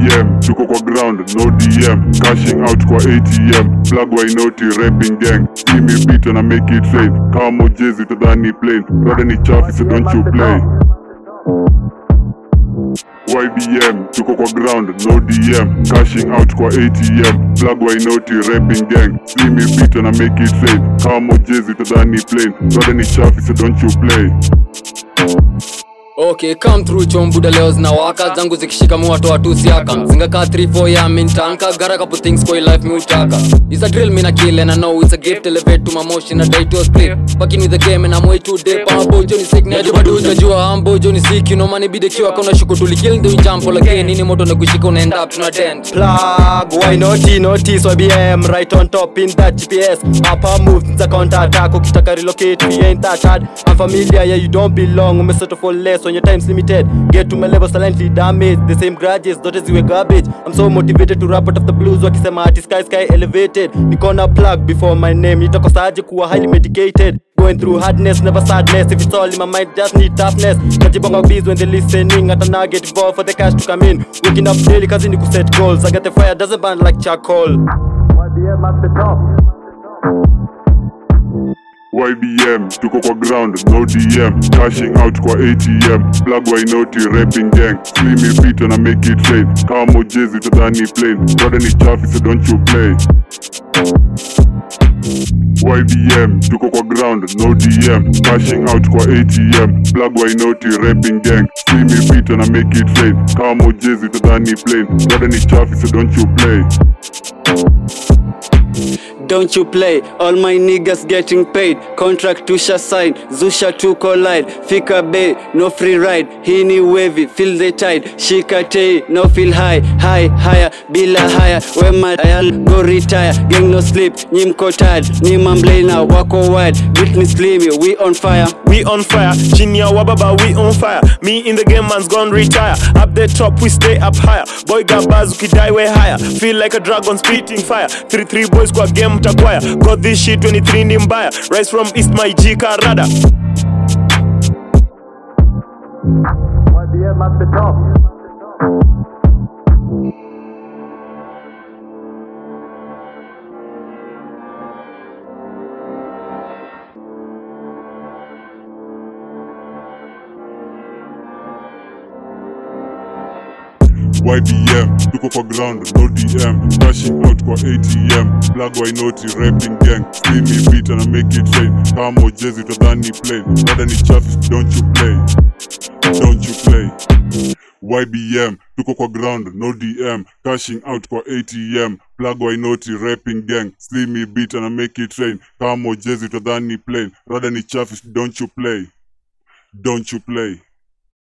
YBM, tuko kwa ground, no DM. Cashing out kwa ATM, plug why naughty rapping gang. See me beat and I make it rain. Kama Jezi utadhani plain, rada ni chafi so don't you play. YBM, tuko kwa ground, no DM. Cashing out kwa ATM, plug why naughty rapping gang. See me beat and I make it rain. Kama Jezi utadhani plain, rada ni chafi so don't you play. Okay, come through chombuda leo zinawaka zangu zikishika muwatoa tu siaka mzinga ka 3-4 ya mintanka gara couple things kwa life mi utaka. It's a drill me na kill and I know it's a gift, elevate to my motion, a day to a split. Fucking with the game and I'm way too deep. I'm a boy Johnny sick, najua dude najua I'm boy Johnny sick. You know money be the cure, akona shuko tulikill ndio jump all again. Nini moto na kushika una end up tuna dent. Plug, why naughty, so YBM right on top in that GPS. Upper move, it's a counter attack, ukitaka relocate, we ain't that hard. I'm familiar, yeah you don't belong, umesettle for less when your time's limited. Get to my level silently damaged, the same grudges, zote ziwe garbage. I'm so motivated to rap out of the blues, wakisema ati sky elevated. Nikona plug before my name, nitakosaje kuwa highly medicated. Going through hardness, never sadness. If it's all in my mind, just need toughness. Najibonga bees when they listening. Hata now get involved for the cash to come in. Waking up daily cause ni kuset goals. I get the fire, doesn't burn like charcoal. YBM at the top. YBM, tuko kwa ground, no DM. Cashing out kwa ATM, plug why naughty rapping gang. See me beat and I make it rain. Kama Jezi utadhani plain, rada ni chafi so don't you play. YBM, tuko kwa ground, no DM. Cashing out kwa ATM, plug why naughty rapping gang. See me beat and I make it rain. Kama Jezi utadhani plain, rada ni chafi so don't you play. Don't you play, all my niggas getting paid. Contract tusha sign, Zusha to collide. Fika bay, no free ride. Hini wavy, feel the tide. Shika tay, no feel higher, bila higher. Wema ayal, go retire. Gang no sleep, nyimko tired. Nima mblena, wako wide. Britney Slimmy, we on fire. We on fire, Chinya Wababa, we on fire. Me in the game, man's gone retire. Up the top, we stay up higher. Boy got buzz, we die way higher. Feel like a dragon spitting fire. 3-3 boys kwa game takwaya. Got this shit 23 ni mbaya. Rise from East my G Karada. YBM at the top. YBM, tuko kwa ground, no DM. Cashing out kwa ATM, plug why naughty rapping gang. See me beat and I make it rain. Kama Jezi utadhani plain, rada ni chafi don't you play. Don't you play. YBM, tuko kwa ground, no DM. Cashing out kwa ATM, plug why naughty rapping gang. See me beat and I make it rain. Kama Jezi utadhani plain, rada ni chafi don't you play. Don't you play.